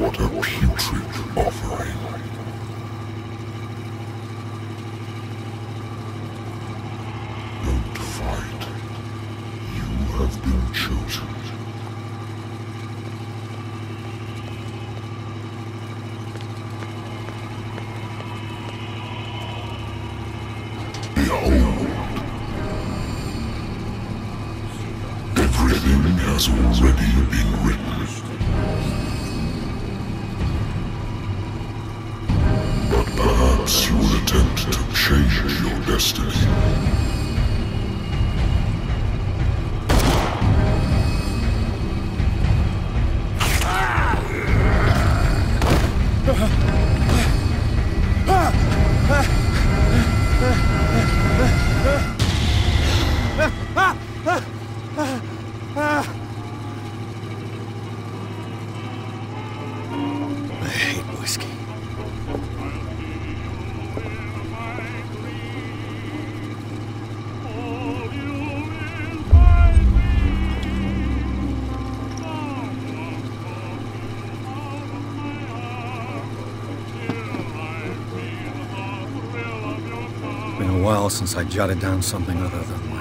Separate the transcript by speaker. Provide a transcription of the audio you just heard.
Speaker 1: What a putrid offering. Don't fight. You have been chosen. Behold. Everything has already been written. But perhaps you will attempt to change your destiny.
Speaker 2: I hate whiskey. Been a while since I jotted down something other than